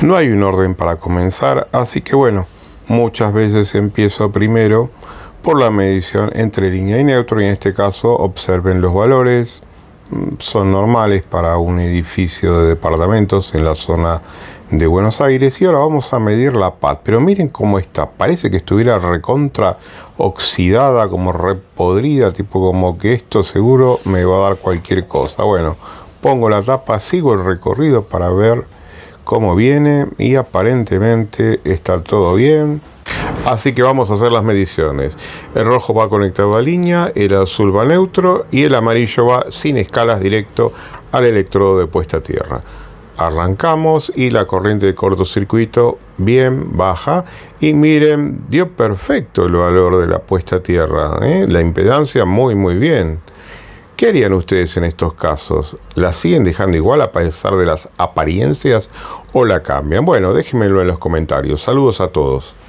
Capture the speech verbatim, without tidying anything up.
No hay un orden para comenzar, así que bueno, muchas veces empiezo primero por la medición entre línea y neutro, y en este caso observen los valores, son normales para un edificio de departamentos en la zona de Buenos Aires. Y ahora vamos a medir la P A T, pero miren cómo está, parece que estuviera recontra oxidada, como repodrida, tipo como que esto seguro me va a dar cualquier cosa. Bueno, pongo la tapa, sigo el recorrido para ver cómo viene y aparentemente está todo bien. Así que vamos a hacer las mediciones. El rojo va conectado a línea, el azul va neutro y el amarillo va sin escalas directo al electrodo de puesta a tierra. Arrancamos y la corriente de cortocircuito bien baja, y miren, dio perfecto el valor de la puesta a tierra, ¿eh? La impedancia muy muy bien. ¿Qué harían ustedes en estos casos? ¿La siguen dejando igual a pesar de las apariencias o la cambian? Bueno, déjenmelo en los comentarios. Saludos a todos.